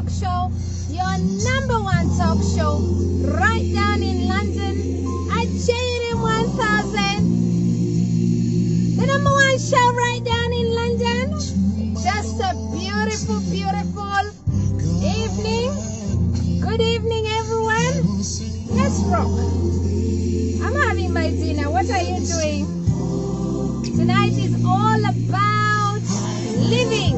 show, your #1 talk show, right down in London at JNM 1000. The #1 show right down in London. Just a beautiful, beautiful evening. Good evening, everyone. Let's rock. I'm having my dinner. What are you doing? Tonight is all about living.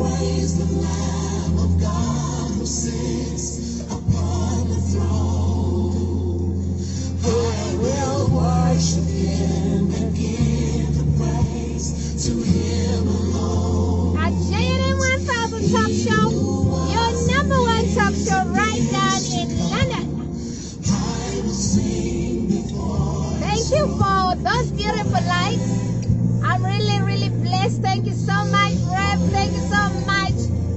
We'll worship Him and give the praise to Him alone. At JNM 1000 Talk Show, your #1 talk show right down in London. Thank you for those beautiful likes. I'm really, really blessed. Thank you so much, Rev. Thank you so much,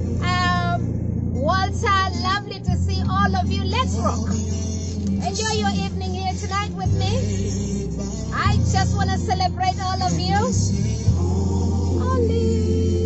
Walter. Lovely to see all of you. Let's rock. Enjoy your evening here tonight with me. I just want to celebrate all of you. Holy.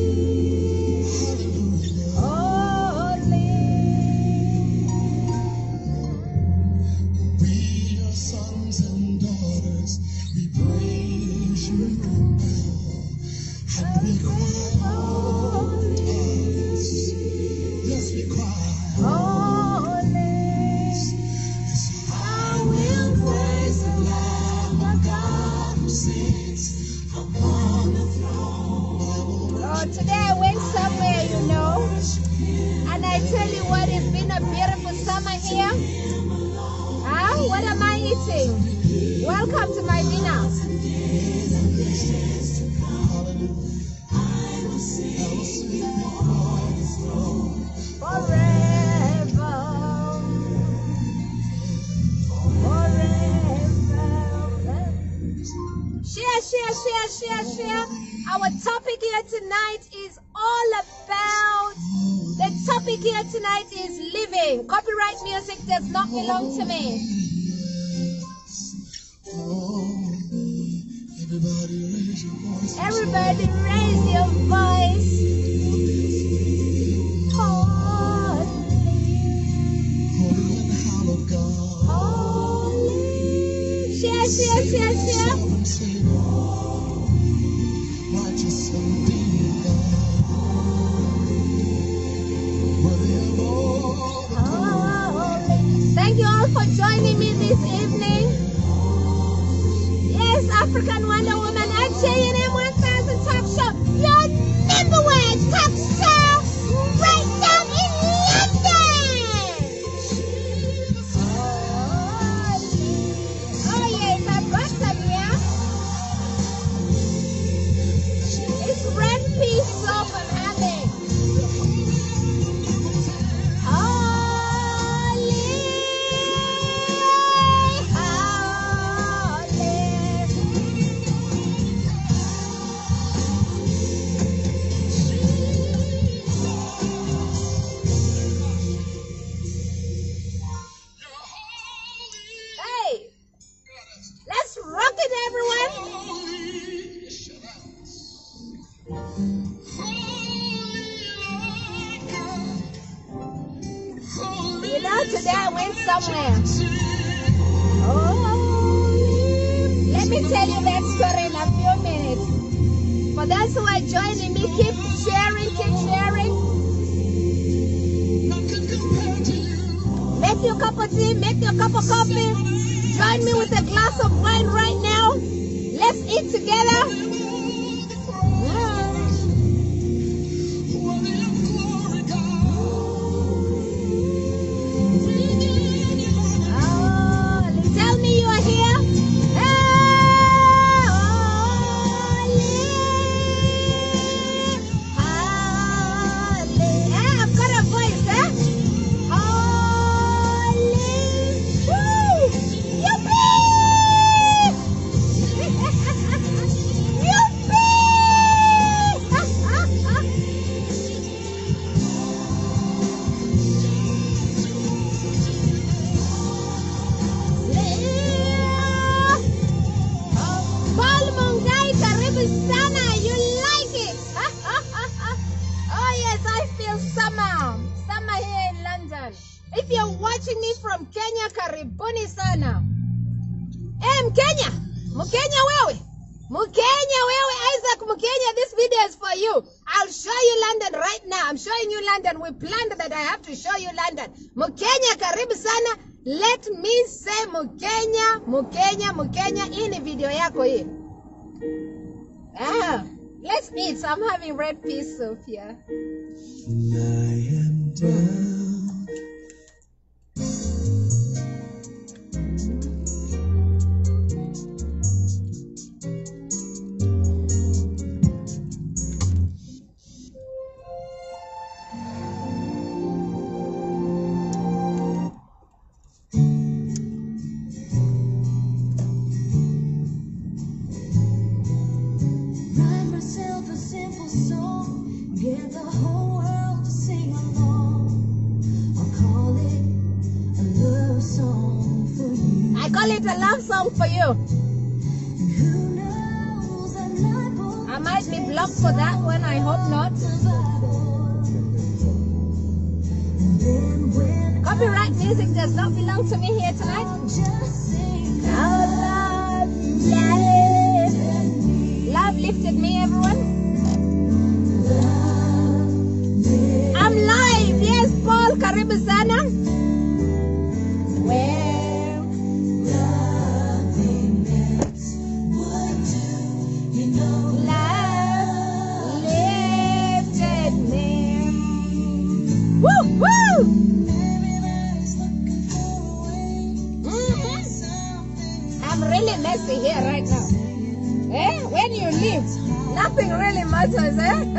Today I went somewhere, you know, and I tell you what, it's been a beautiful summer here. What am I eating? Welcome to my dinner. Forever. Share. Our topic here tonight is all about, the topic here tonight is living. Copyright music does not belong to me. Everybody raise your voice. Holy. Share. Thank you all for joining me this evening. Yes, African Wonder Woman at JNM 1000 Talk Show, your #1 talk show right down in London. Oh yes, I've got some here. It's red pea soup I'm having. Today I went somewhere. Let me tell you that story in a few minutes. For those who are joining me, keep sharing. Make your cup of tea, make your cup of coffee. Join me with a glass of wine right now. Let's eat together. If you're watching me from Kenya, karibuni sana. Mkenya, Mkenya wewe. Mkenya wewe, Isaac Mkenya, this video is for you. I'll show you London right now. I'm showing you London. We planned that I have to show you London. Mkenya, karibu sana. Let me say Mkenya, Mkenya, Mkenya. Hii ni video yako hii. Let's eat. So I'm having red pea soup here. I am down. A love song for you. I might be blocked for that one. I hope not. Copyright music does not belong to me here tonight. Love lifted me, everyone. I'm live. Yes, Paul Karibu sana. I'm really messy here right now. When you leave, nothing really matters,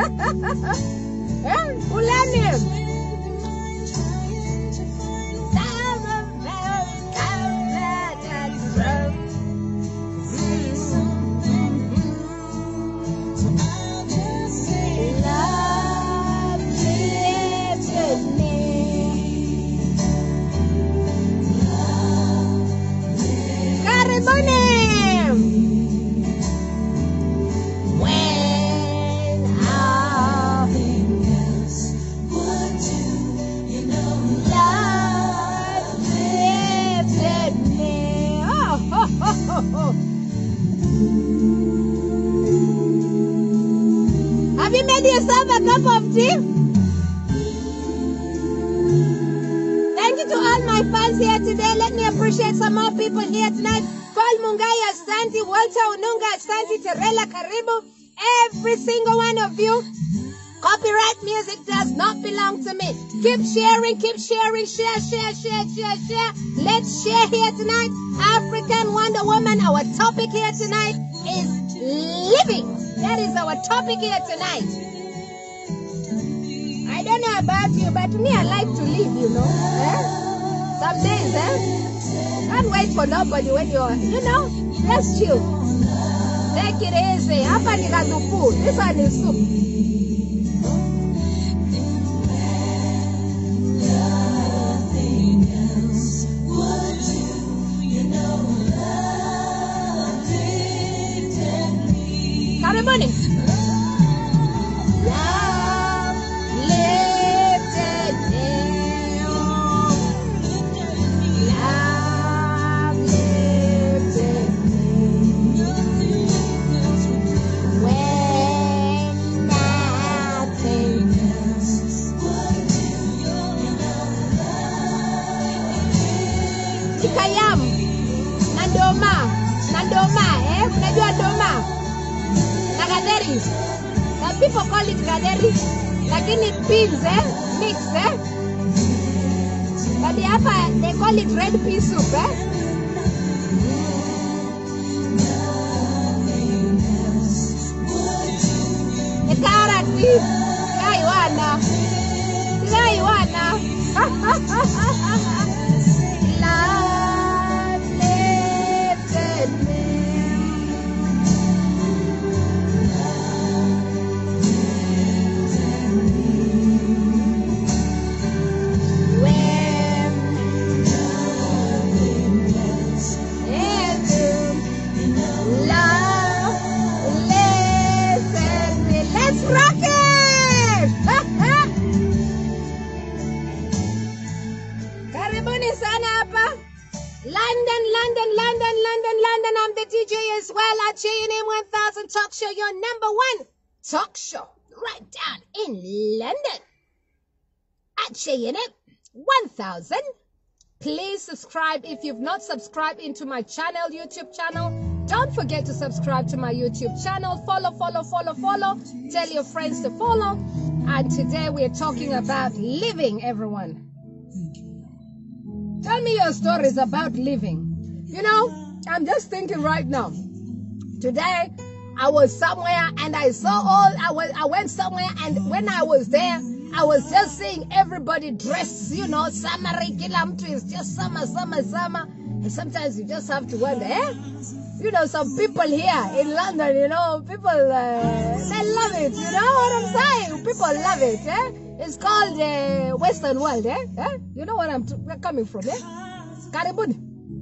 Ulani. Have you made yourself a cup of tea? Thank you to all my fans here today. Let me appreciate some more people here tonight. Paul Mungai, Asante, Walter Ununga, Asante, Terela, Karibu, every single one of you. Copyright music does not belong to me. Keep sharing, share. Let's share here tonight. African Wonder Woman, our topic here tonight is living. That is our topic here tonight. I don't know about you, but me, I like to live, you know. Some days, can't wait for nobody when you're, just chill. Take it easy. Hapa ni radufu. This one is soup. Karibuni. Ikayam na ndoma, unajua ndoma na gaderi. Some people call it gaderi, lakini beans, mix, but hapa they call it red pea soup, The carrot, Gaiwana. Love lifted me. Let's rock it! Papa. London. I'm the DJ as well at JNM 1000 Talk Show, your number one talk show right down in London at JNM 1000. Please subscribe if you've not subscribed into my channel, YouTube channel. Don't forget to subscribe to my YouTube channel. Follow. Tell your friends to follow. And today we're talking about living, everyone. Tell me your stories about living. You know, I'm just thinking right now. Today, I was somewhere and I went somewhere, and when I was there, I was just seeing everybody dressed, you know, summer is just summer. And sometimes you just have to wonder, you know, some people here in London, you know, people, they love it, you know what I'm saying? People love it, It's called Western world, You know what I'm coming from, Karibun.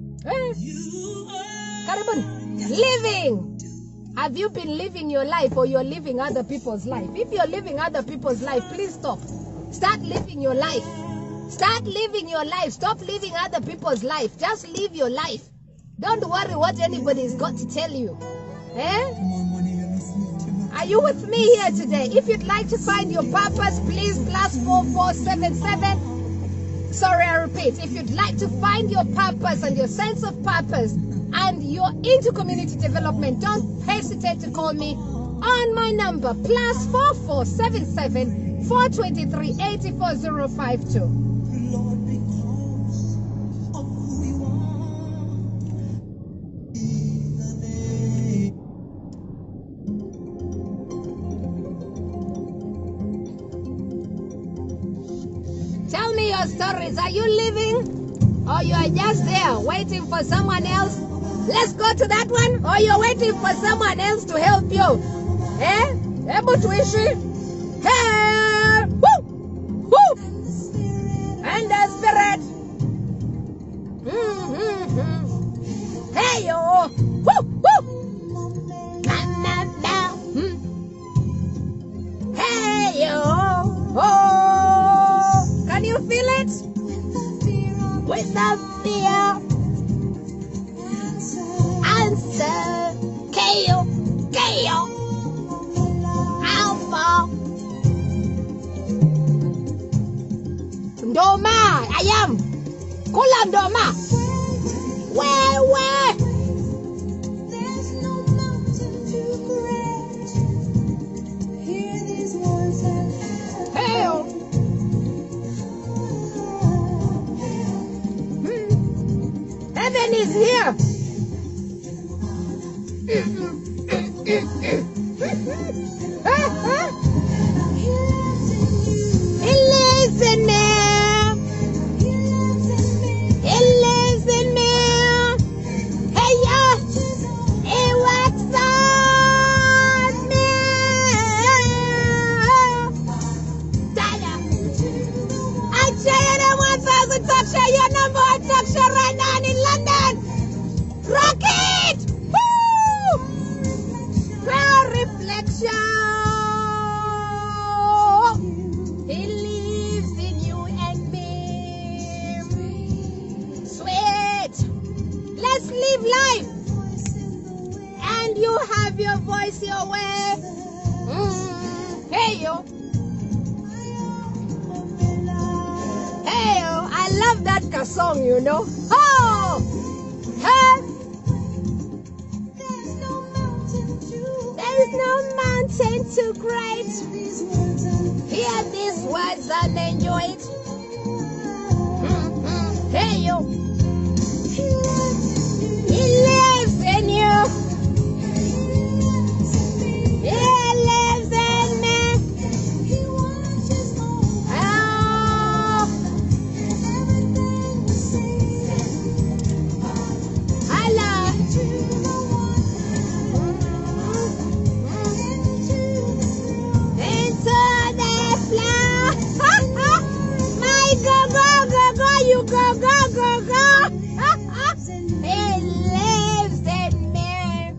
Karibun. Living. Have you been living your life, or you're living other people's life? If you're living other people's life, please stop. Start living your life. Start living your life. Stop living other people's life. Just live your life. Don't worry what anybody's got to tell you. Are you with me here today? If you'd like to find your purpose, please +4477. Sorry, I repeat. If you'd like to find your purpose and your sense of purpose, and you're into community development, don't hesitate to call me on my number, +4477 423 84052. Tell me your stories. Are you living, or you are just there waiting for someone else? Let's go to that one. Or you're waiting for someone else to help you. Able to issue. Hey, woo, woo. And the spirit. Hey, yo, woo, woo. Hey, yo, oh. Can you feel it? Without fear. Answer, KO, Alpha. Ndoma, I am. Kula Ndoma. Where? There's no mountain too great. Hear these words and hail. Heaven is here. He lives in me. He lives in me. Hey, he works on me. I JNM 1000 Talk Show, your number one talk show right now in London. Rock it! Reflection. He lives in you and me. Sweet. Let's live life. And you have your voice your way. Hey yo. Hey yo. I love that song, you know. Oh. Hey. There's no mountain too great. Hear these words and enjoy it. Hey yo. He lives in you. He lives in me. Oh. Hello. You go. He lives in me.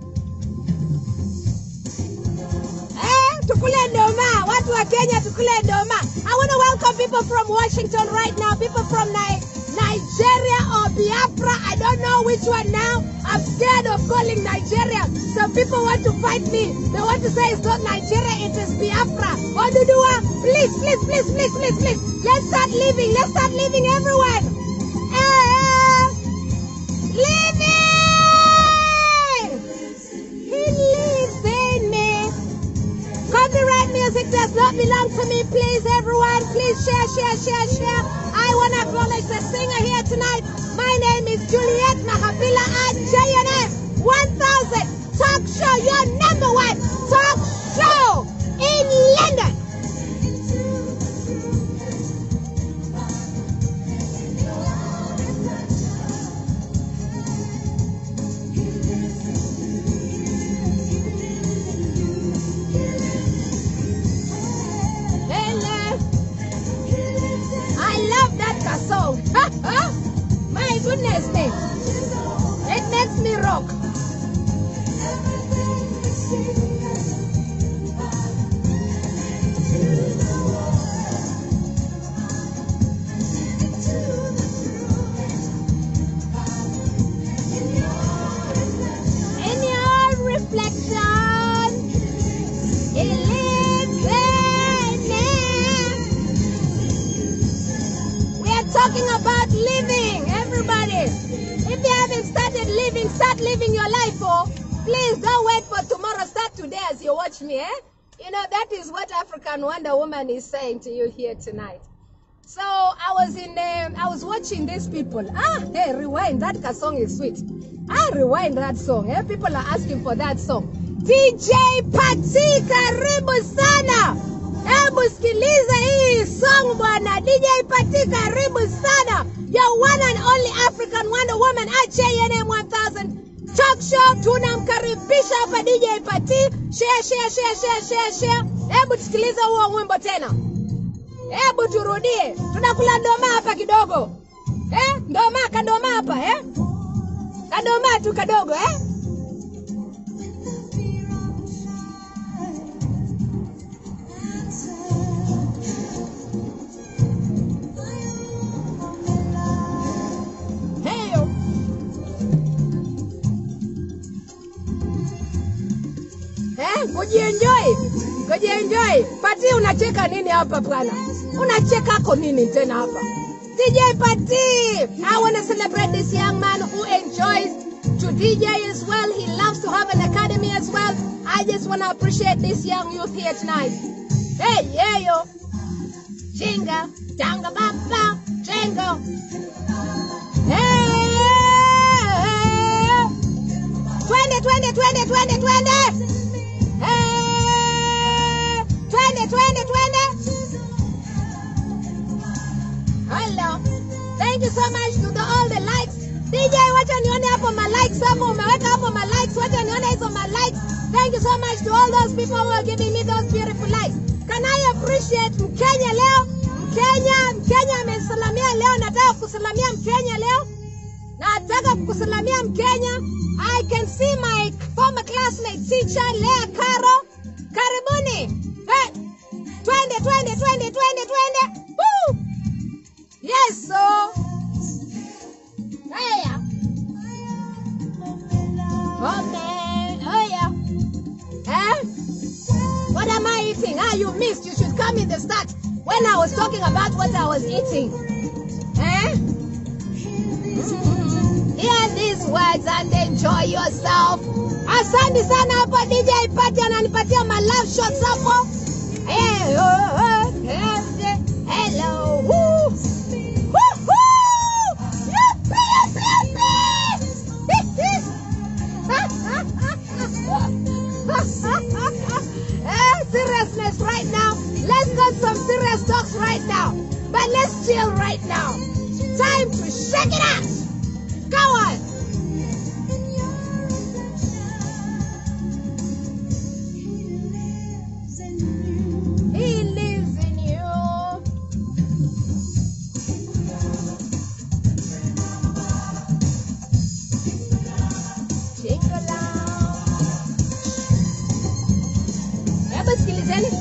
Tukule Ndoma. Watu wa Kenya tukule Ndoma. I want to welcome people from Washington right now, people from Nigeria or Biafra, I don't know which one now. I'm scared of calling Nigeria. Some people want to fight me. They want to say it's not Nigeria, it is Biafra. Oduduwa, please, please, please, please, please, please. Let's start living. Let's start living everywhere. Living! He lives in me. Copyright music does not belong to me. Please, everyone, please share, share, share, share. I want to acknowledge the singer here tonight. My name is Juliet Mahabila at JNF 1000 Talk Show, your #1 talk show in London. Song. My goodness me. It makes me rock. In your reflection, it lives in me. Talking about living, everybody. If you haven't started living, start living your life. Oh, please don't wait for tomorrow. Start today as you watch me. You know, that is what African Wonder Woman is saying to you here tonight. So I was watching these people. Hey, rewind. That song is sweet. Rewind that song. People are asking for that song. DJ Pati, karibu sana. Hebu sikiliza hii song bwana. DJ Pati, karibu sana. Your one and only African Wonder Woman at JNM 1000 Talk Show. Tunamkaribisha hapa DJ Pati. Share, share, share, share, share, share. Hebu sikiliza huo wimbo tena. Hebu turudie. Tunakula ndoma hapa kidogo. Ndoma hapa, Kandoma tu kadogo, Kujienjoy. Pati, unacheka nini hapa bwana? Unacheka ako nini tena hapa? DJ Pati, I want to celebrate this young man who enjoys to DJ as well. He loves to have an academy as well. I just want to appreciate this young youth here tonight. Hey, yeah, yo. Jinga, danga baba, jingo. Hey, 20, 20, 20, 20, 20. Hey, 20, 20, 20. Hello. Thank you so much to all the likes. DJ, wacha nione hapo my likes hapo. Umeweka hapo my likes. Wacha nione hizo my likes. Thank you so much to all those people who are giving me those beautiful likes. Can I appreciate Mkenya leo? Mkenya amesalamia leo. Nataka kusalamia Mkenya leo. Nataka kusalamia Mkenya. I can see my former classmate teacher Lea Caro. Karibuni. Hey. 20, 20, 20, 20, 20. Woo! Yes, so. Hey. Okay. Oh, yeah. What am I eating? You missed. You should come in the start when I was talking about what I was eating. Hear these words and enjoy yourself. Asante sana hapa DJ Pati ananipatia my love shots hapo. Hello. Woo. Seriousness right now. Let's got some serious talks right now. But let's chill right now. Time to shake it out. Go on. He lives in you. Jingle out. Hebu sikilizeni.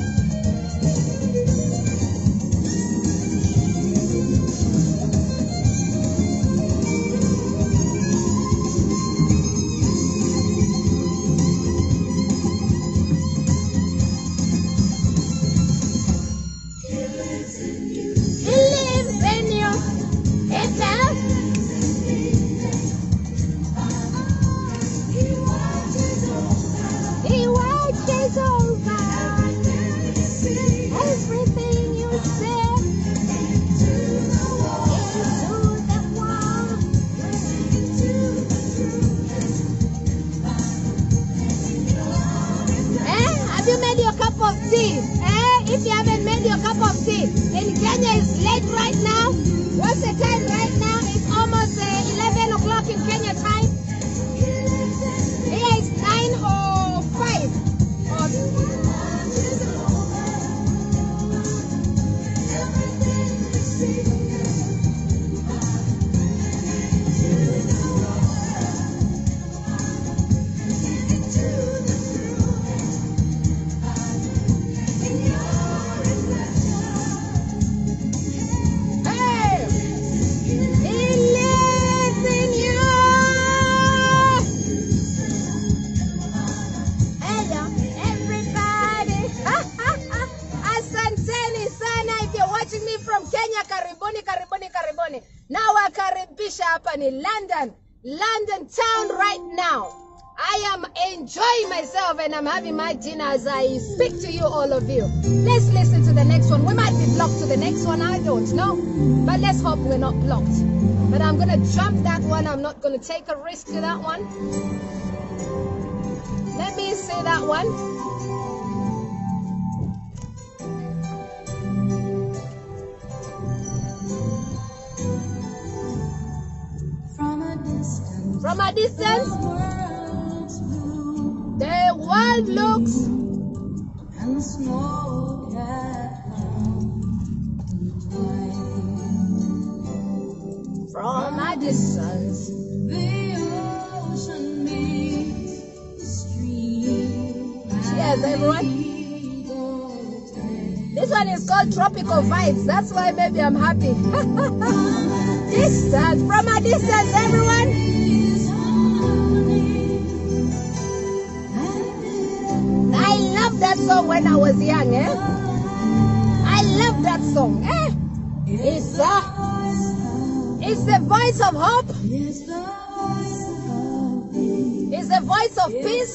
Kenya, karibuni. Nawakaribisha hapa ni London town right now. I am enjoying myself and I'm having my dinner as I speak to you, all of you. Let's listen to the next one. We might be blocked to the next one, I don't know. But let's hope we're not blocked. But I'm going to jump that one. I'm not going to take a risk to that one. Let me see that one. From a distance, the world looks and the smoke from a distance, the ocean meets the stream. Cheers, everyone. This one is called Tropical Vibes. That's why maybe I'm happy. Distance, from a distance, everyone. I love that song when I was young, eh? I love that song, eh? It's the voice of hope. It's the voice of peace.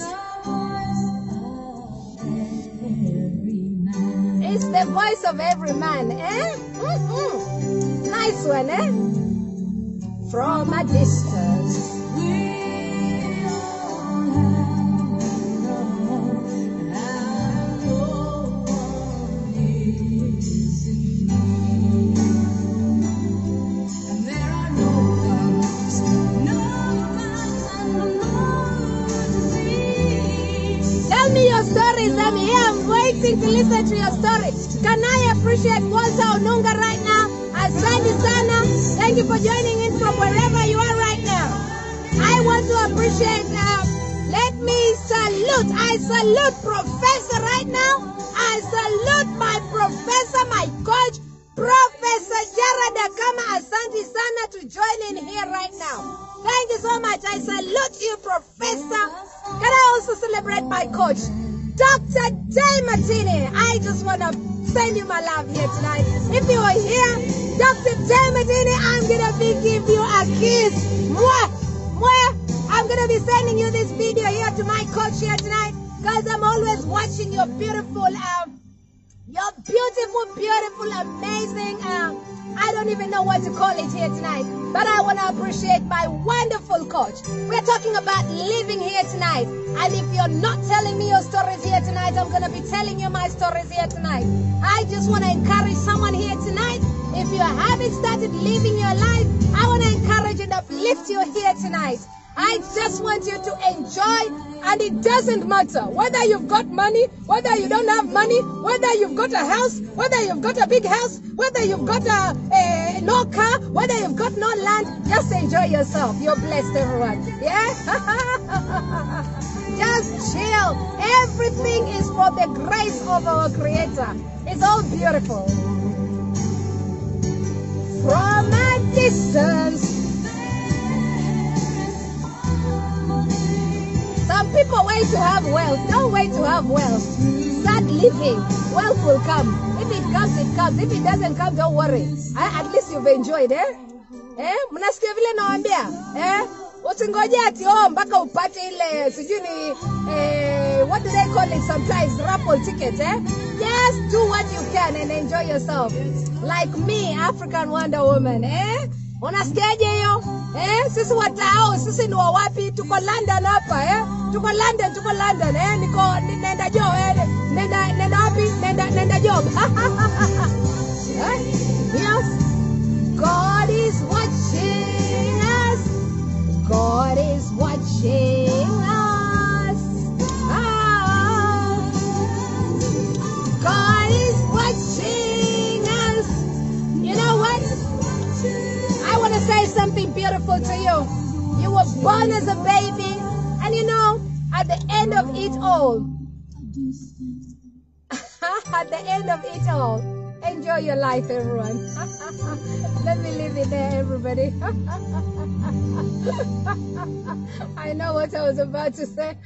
It's the voice of every man, eh? Nice one, eh? From a distance. Tell me your stories. I'm here. I'm waiting to listen to your story. Can I appreciate Walter Onunga right now? Asante sana. Thank you for joining in from wherever you are right now. I want to appreciate, let me salute. I salute Professor right now. I salute my professor, my coach, Professor Jared Akama. Asante sana to join in here right now. Thank you so much. I salute you, Professor. Can I also celebrate my coach, Dr. Day Martini? I just want to send you my love here tonight. If you are here, Dr. Day Martini, I'm going to be giving you a kiss. Mwah! Mwah! I'm going to be sending you this video here to my coach here tonight because I'm always watching your beautiful, amazing, I don't even know what to call it here tonight, but I want to appreciate my wonderful coach. We're talking about living here tonight, and if you're not telling me your stories here tonight, I'm going to be telling you my stories here tonight. I just want to encourage someone here tonight. If you haven't started living your life, I want to encourage and uplift you here tonight. I just want you to enjoy, and it doesn't matter whether you've got money, whether you don't have money, whether you've got a house, whether you've got a big house, whether you've got no car, whether you've got no land. Just enjoy yourself. You're blessed, everyone. Yeah? Just chill. Everything is for the grace of our Creator. It's all beautiful. From a distance, some people wait to have wealth. Don't wait to have wealth. Start living. Wealth will come. If it comes, it comes. If it doesn't come, don't worry. At least you've enjoyed, eh? Mnasikia vile nawaambia? Usingoje ati mpaka upate ile sijui ni what do they call it sometimes, raffle ticket, eh? Just do what you can and enjoy yourself. Like me, African Wonder Woman, eh? Unasikiaje hiyo? Sisi watao, sisi ni wa wapi? Tuko London hapa, Tuko London, nenda job, nenda wapi? Nenda job. Yes. God is watching us. God is watching us. God is watching us. You know what? I want to say something beautiful to you. You were born as a baby, and you know, at the end of it all, at the end of it all, enjoy your life, everyone. Let me leave it there, everybody. I know what I was about to say.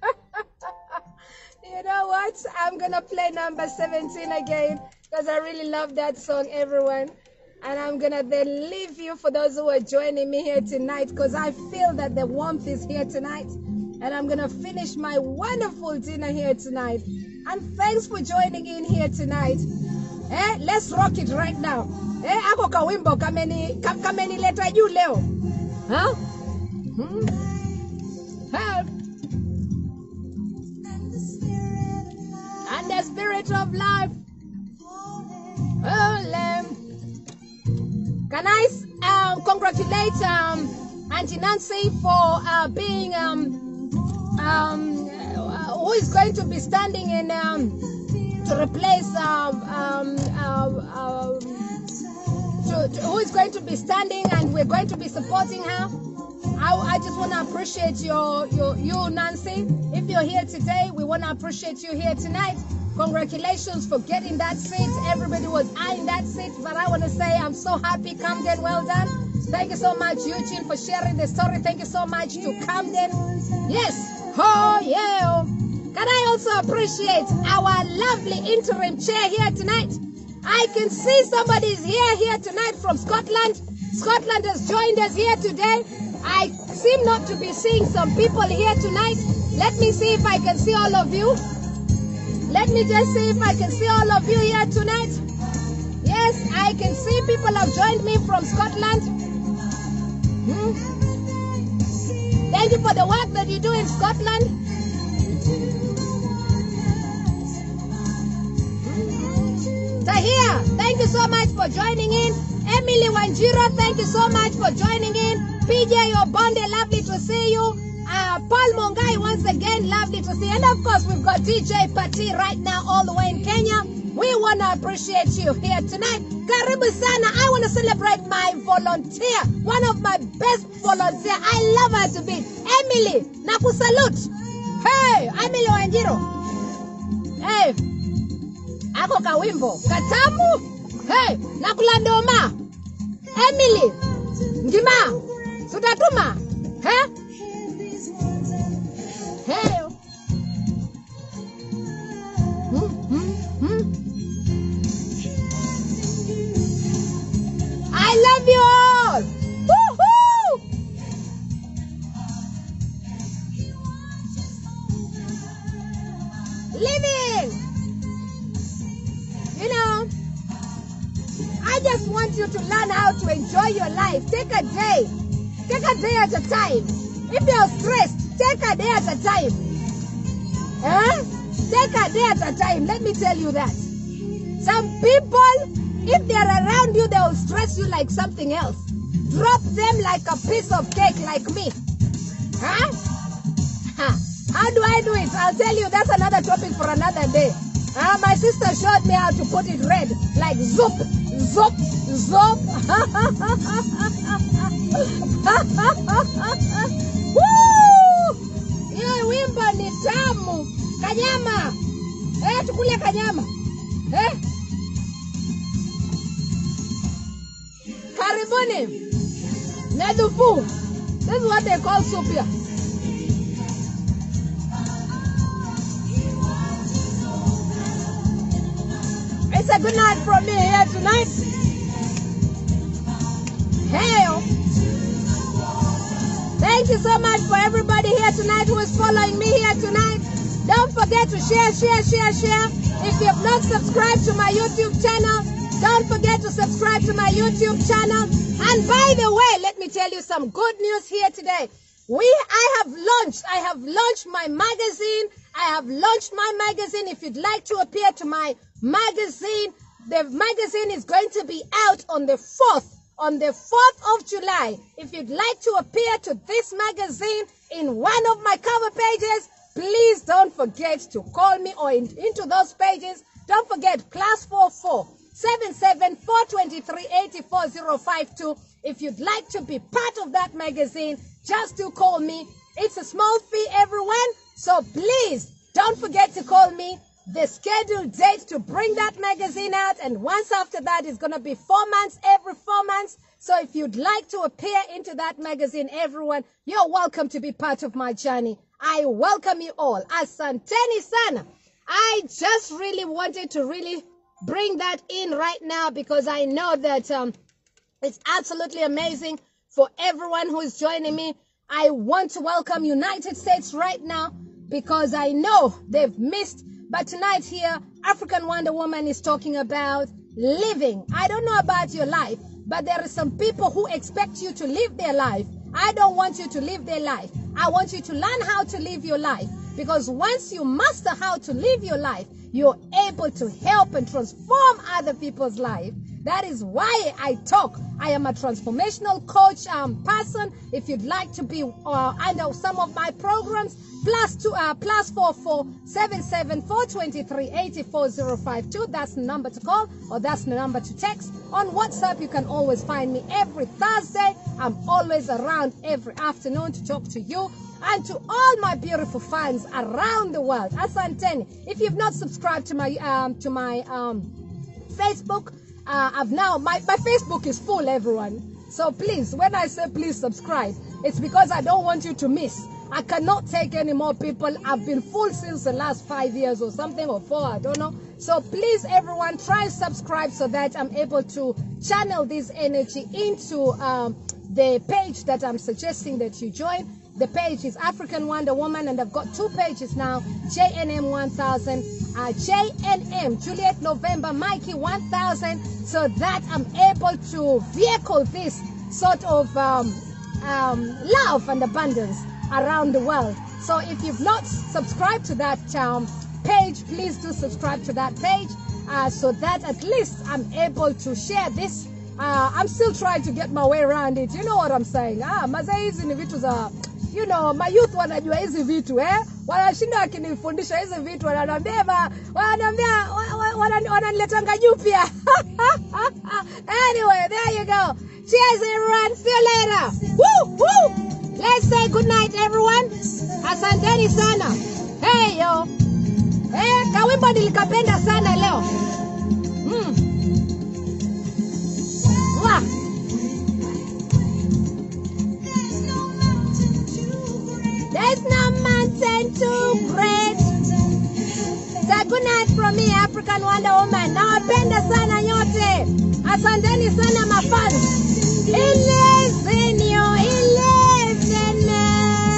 You know what? I'm going to play number 17 again because I really love that song, everyone. And I'm gonna then leave you for those who are joining me here tonight, because I feel that the warmth is here tonight. And I'm gonna finish my wonderful dinner here tonight. And thanks for joining in here tonight. Let's rock it right now. Ako kawimbo kameni leta juu leo. Huh? And the spirit of life. Can I congratulate Auntie Nancy for being who is going to be standing in to replace who is going to be standing, and we're going to be supporting her. I just want to appreciate you, Nancy. If you're here today, we want to appreciate you here tonight. Congratulations for getting that seat. Everybody was eyeing that seat, but I want to say I'm so happy. Camden, well done. Thank you so much, Eugene, for sharing the story. Thank you so much to Camden. Yes. Oh, yeah. Can I also appreciate our lovely interim chair here tonight? I can see somebody's here tonight from Scotland. Scotland has joined us here today. I seem not to be seeing some people here tonight. Let me see if I can see all of you. Let me just see if I can see all of you here tonight. Yes, I can see people have joined me from Scotland. Thank you for the work that you do in Scotland. Tahir, thank you so much for joining in. Emily Wanjiro, thank you so much for joining in. PJ Obonde, lovely to see you. Paul Mongai, once again, lovely to see you. And of course, we've got DJ Pati right now all the way in Kenya. We want to appreciate you here tonight. Karibu sana. I want to celebrate my volunteer, one of my best volunteers. I love her to bits. Emily, nakusalute. Hey, Emily Wanjiro. Hey, ako kawimbo. Katamu. Hey, nakulandoma. Emily, ngima. Sutatuma. Hey. Hey. I love you all. Woo-hoo! Living. You know, I just want you to learn how to enjoy your life. Take a day. Take a day at a time. If you're stressed, take a day at a time. Take a day at a time. Let me tell you that. Some people, if they're around you, they will stress you like something else. Drop them like a piece of cake like me. How do I do it? I'll tell you. That's another topic for another day. My sister showed me how to put it red. Like zoop, zoop, zoop. Woo! Hiyo wimbo ni tamu. Kanyama. Tukule kanyama. Karibuni. Nedufu. This is what they call soup here. It's a good night from me here tonight. Hey. Thank you so much for everybody here tonight who is following me here tonight. Don't forget to share. If you have not subscribed to my YouTube channel, don't forget to subscribe to my YouTube channel. And by the way, let me tell you some good news here today. I have launched my magazine. I have launched my magazine. If you'd like to appear to my magazine, the magazine is going to be out on the 4th. On the 4th of July, if you'd like to appear to this magazine in one of my cover pages, please don't forget to call me or into those pages. Don't forget, +44 77 423 84052. If you'd like to be part of that magazine, just do call me. It's a small fee, everyone. So please don't forget to call me. The scheduled date to bring that magazine out, and once after that is going to be 4 months, every 4 months. So if you'd like to appear into that magazine, everyone, you're welcome to be part of my journey. I welcome you all. Asanteni sana. I just really wanted to really bring that in right now, because I know that It's absolutely amazing for everyone who is joining me. I want to welcome United States right now because I know they've missed. But tonight here, African Wonder Woman is talking about living. I don't know about your life, but there are some people who expect you to live their life. I don't want you to live their life. I want you to learn how to live your life, because once you master how to live your life, you're able to help and transform other people's life. That is why I talk. I am a transformational coach person. If you'd like to be under some of my programs, +44 77 423 84052. That's the number to call, or that's the number to text. On WhatsApp, you can always find me every Thursday. I'm always around every afternoon to talk to you. And to all my beautiful fans around the world, asanteni. If you've not subscribed to my Facebook, I've now my Facebook is full, everyone. So please, when I say please subscribe, it's because I don't want you to miss. I cannot take any more people. I've been full since the last 5 years or something, or 4, I don't know. So please, everyone, try and subscribe so that I'm able to channel this energy into the page that I'm suggesting that you join. The page is African Wonder Woman, and I've got 2 pages now, JNM 1000, JNM, Juliet November Mikey 1000, so that I'm able to vehicle this sort of love and abundance around the world. So if you've not subscribed to that page, please do subscribe to that page so that at least I'm able to share this. I'm still trying to get my way around it. You know what I'm saying? Mazee hizi ni vitu za, you know, my youth wanajua hizi vitu, wanashinda wakinifundisha hizi vitu, wananiletanga juu pia. Anyway, there you go. Cheers, everyone. See you later. Woo, woo. Let's say good night, everyone. Asanteni sana. Hey, yo. Kawimbo nilikapenda sana leo. Mwah. There's no mountain too great. So good night from me, African Wonder Woman. Nawapenda sana nyote. Asanteni sana mafans. He lives in you. He lives in me.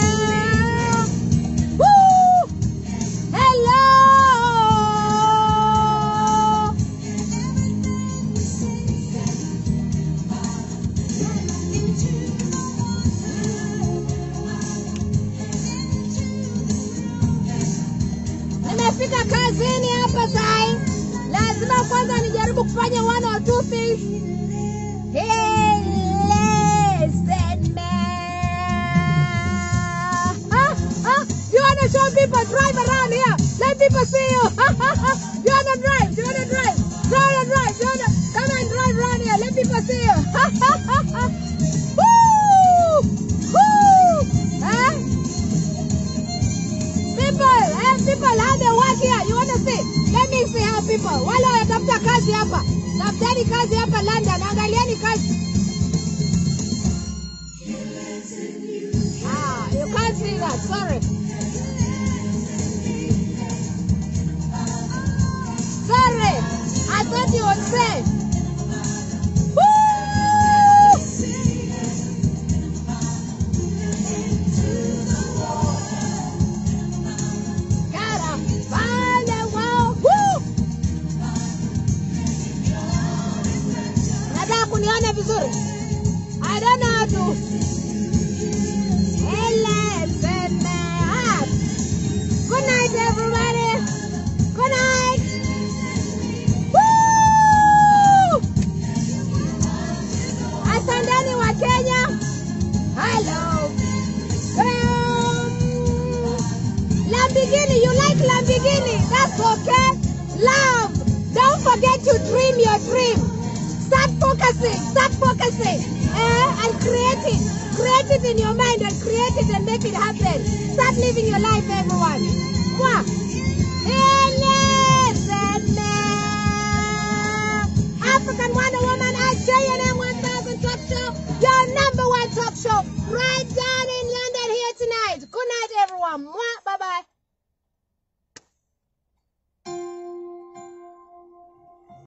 Woo! Hello. Nimefika kazini hapa sai. Lazima kwanza nijaribu kufanya 1 or 2 things. Hey, listen, man. You want to show people drive around here? Let people see you. You want to drive? You want to drive? Drive. Come and drive around here. Let people see you. Woo! Woo! People, how they work here? You want to see? Let me see how people. Wale wanatafuta kazi hapa. Tafutani kazi hapa London. Angalieni kazi. You can't see that. Sorry. Sorry. I thought you would say. Woo! Gotta find a wall. Woo! Nataka kuniona vizuri. I don't know how to. Good night, everybody. Good night. Woo! Asanteni wa Kenya. Hello. Lamborghini, you like Lamborghini? That's okay. Love. Don't forget to dream your dream. Start focusing. And create it. Create it in your mind and create it and make it happen. Start living your life, everyone. Mwah. African Wonder Woman at JNM 1000 Talk Show. Your #1 talk show right down in London here tonight. Good night, everyone. Mwah.